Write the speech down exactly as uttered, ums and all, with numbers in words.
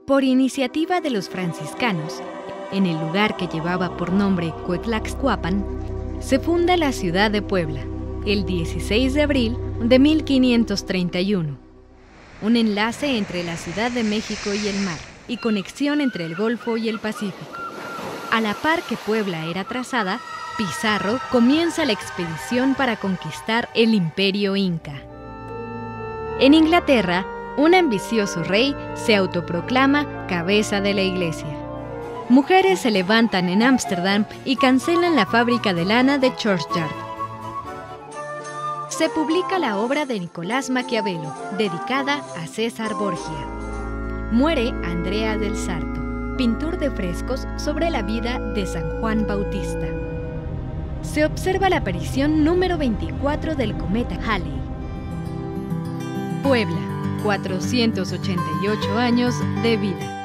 Por iniciativa de los franciscanos, en el lugar que llevaba por nombre Cuetlaxcuapan, se funda la ciudad de Puebla, el dieciséis de abril de mil quinientos treinta y uno. Un enlace entre la Ciudad de México y el mar, y conexión entre el Golfo y el Pacífico. A la par que Puebla era trazada, Pizarro comienza la expedición para conquistar el Imperio Inca. En Inglaterra, un ambicioso rey se autoproclama cabeza de la iglesia. Mujeres se levantan en Ámsterdam y cancelan la fábrica de lana de Churchyard. Se publica la obra de Nicolás Maquiavelo, dedicada a César Borgia. Muere Andrea del Sarto, pintor de frescos sobre la vida de San Juan Bautista. Se observa la aparición número veinticuatro del cometa Halley. Puebla, cuatrocientos ochenta y ocho años de vida.